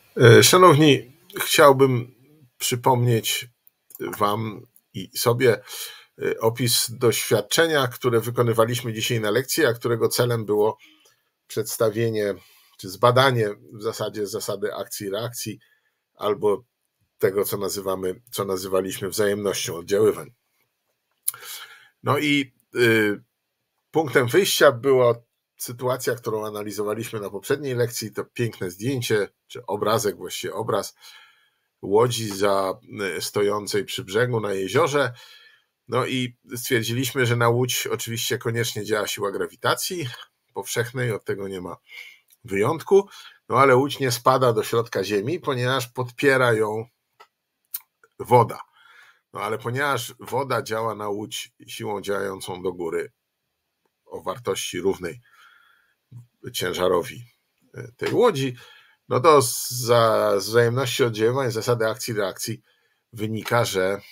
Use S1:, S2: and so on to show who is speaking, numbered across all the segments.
S1: Szanowni, chciałbym przypomnieć Wam i sobie opis doświadczenia, które wykonywaliśmy dzisiaj na lekcji, a którego celem było przedstawienie czy zbadanie w zasadzie zasady akcji i reakcji albo tego, co nazywaliśmy wzajemnością oddziaływań. No i punktem wyjścia była sytuacja, którą analizowaliśmy na poprzedniej lekcji, to piękne zdjęcie, czy obrazek, właściwie obraz łodzi stojącej przy brzegu na jeziorze. No i stwierdziliśmy, że na łódź oczywiście koniecznie działa siła grawitacji powszechnej, od tego nie ma wyjątku, no ale łódź nie spada do środka ziemi, ponieważ podpiera ją woda. No ale ponieważ woda działa na łódź siłą działającą do góry o wartości równej ciężarowi tej łodzi, no to z wzajemności oddziaływań, zasady akcji i reakcji wynika, że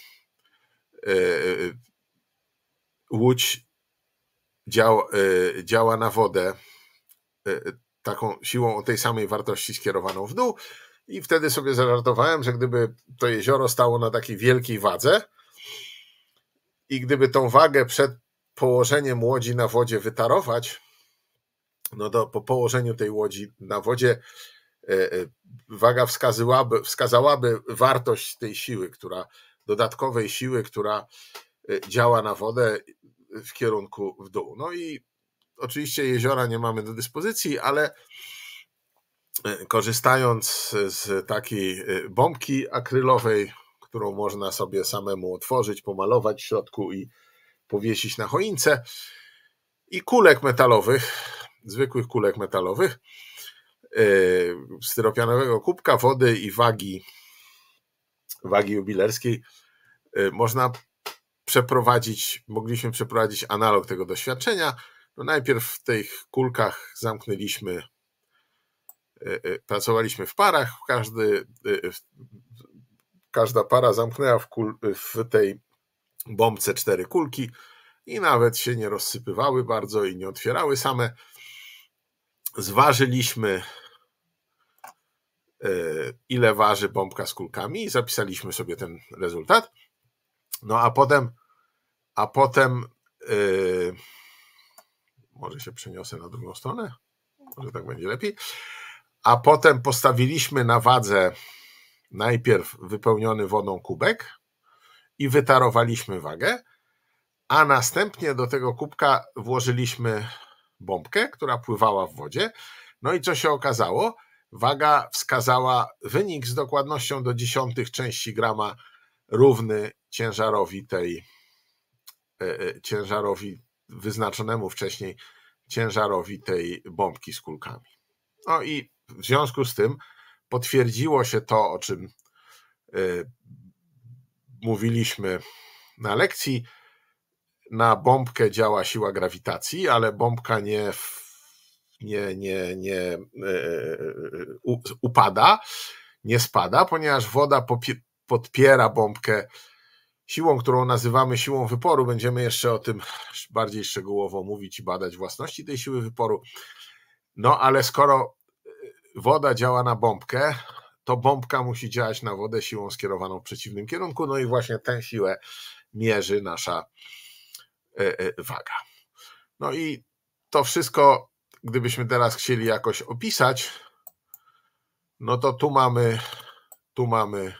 S1: łódź działa na wodę taką siłą o tej samej wartości skierowaną w dół i wtedy sobie zażartowałem, że gdyby to jezioro stało na takiej wielkiej wadze i gdyby tą wagę przed położeniem łodzi na wodzie wytarować, no to po położeniu tej łodzi na wodzie waga wskazałaby wartość tej siły, dodatkowej siły, która działa na wodę w kierunku w dół. No i oczywiście jeziora nie mamy do dyspozycji, ale korzystając z takiej bombki akrylowej, którą można sobie samemu otworzyć, pomalować w środku i powiesić na choince, i kulek metalowych, zwykłych kulek metalowych, styropianowego kubka wody i wagi jubilerskiej mogliśmy przeprowadzić analog tego doświadczenia. No najpierw w tych kulkach pracowaliśmy w parach, każda para zamknęła w tej bombce 4 kulki i nawet się nie rozsypywały bardzo i nie otwierały same. Zważyliśmy, ile waży bombka z kulkami i zapisaliśmy sobie ten rezultat. No a potem może się przeniosę na drugą stronę, może tak będzie lepiej. A potem postawiliśmy na wadze najpierw wypełniony wodą kubek i wytarowaliśmy wagę, a następnie do tego kubka włożyliśmy bombkę, która pływała w wodzie. No i co się okazało? Waga wskazała wynik z dokładnością do 0,1 części grama równy ciężarowi wyznaczonemu wcześniej ciężarowi tej bombki z kulkami. No i w związku z tym potwierdziło się to, o czym mówiliśmy na lekcji. Na bombkę działa siła grawitacji, ale bombka nie upada, nie spada, ponieważ woda podpiera bombkę siłą, którą nazywamy siłą wyporu. Będziemy jeszcze o tym bardziej szczegółowo mówić i badać własności tej siły wyporu. No ale skoro woda działa na bombkę, to bombka musi działać na wodę siłą skierowaną w przeciwnym kierunku. No i właśnie tę siłę mierzy nasza waga. No i to wszystko, gdybyśmy teraz chcieli jakoś opisać, no to tu mamy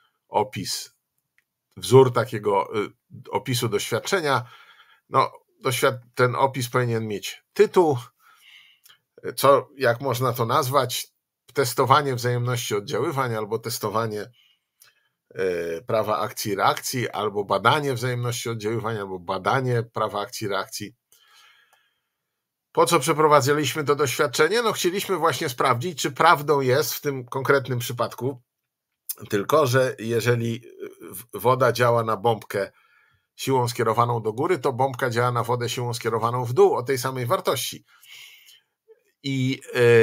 S1: wzór takiego opisu doświadczenia. No, ten opis powinien mieć tytuł, jak można to nazwać, testowanie wzajemności oddziaływań, albo testowanie prawa akcji i reakcji, albo badanie wzajemności oddziaływań, albo badanie prawa akcji i reakcji. Po co przeprowadziliśmy to doświadczenie? No chcieliśmy właśnie sprawdzić, czy prawdą jest w tym konkretnym przypadku tylko, że jeżeli woda działa na bombkę siłą skierowaną do góry, to bombka działa na wodę siłą skierowaną w dół o tej samej wartości. I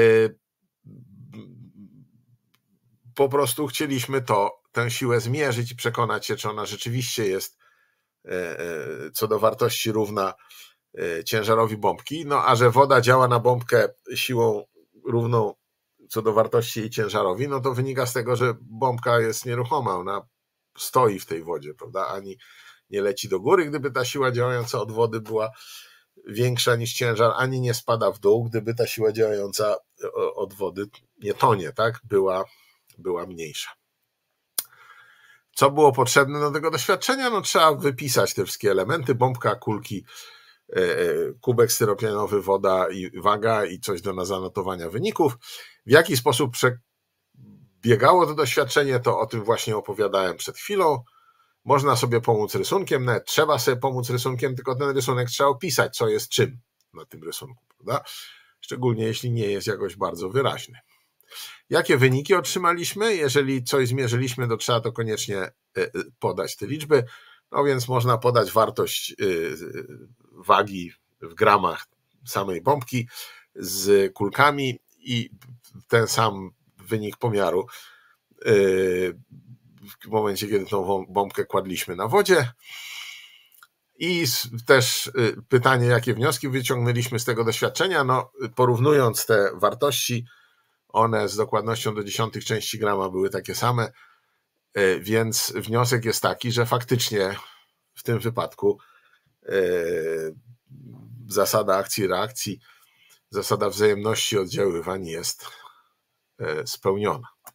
S1: po prostu chcieliśmy tę siłę zmierzyć i przekonać się, czy ona rzeczywiście jest co do wartości równa ciężarowi bombki. No a że woda działa na bombkę siłą równą co do wartości jej ciężarowi, no to wynika z tego, że bombka jest nieruchoma, ona stoi w tej wodzie, prawda, ani nie leci do góry, gdyby ta siła działająca od wody była większa niż ciężar, ani nie spada w dół, gdyby ta siła działająca od wody nie tonie, tak, była mniejsza. Co było potrzebne do tego doświadczenia? No trzeba wypisać te wszystkie elementy, bombka, kulki, kubek styropianowy, woda i waga i coś do zanotowania wyników. W jaki sposób przebiegało to doświadczenie, to o tym właśnie opowiadałem przed chwilą. Można sobie pomóc rysunkiem, nawet trzeba sobie pomóc rysunkiem, tylko ten rysunek trzeba opisać, co jest czym na tym rysunku, prawda? Szczególnie jeśli nie jest jakoś bardzo wyraźny. Jakie wyniki otrzymaliśmy? Jeżeli coś zmierzyliśmy, to trzeba to koniecznie podać te liczby. No więc można podać wartość wagi w gramach samej bombki z kulkami i ten sam wynik pomiaru w momencie, kiedy tą bombkę kładliśmy na wodzie. I też pytanie, jakie wnioski wyciągnęliśmy z tego doświadczenia? No, porównując te wartości, one z dokładnością do 10 części grama były takie same, więc wniosek jest taki, że faktycznie w tym wypadku zasada akcji-reakcji, zasada wzajemności oddziaływań jest spełniona.